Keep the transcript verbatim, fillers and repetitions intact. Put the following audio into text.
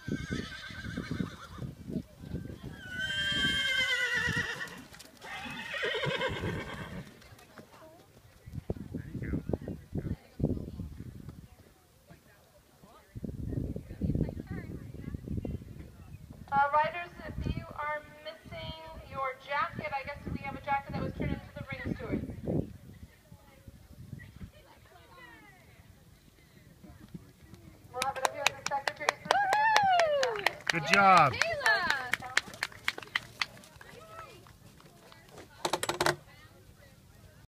Uh, riders, if you are missing your jacket, I guess we have a jacket that was turned into the ring steward. We'll have it up here at the secretary's booth. Good job.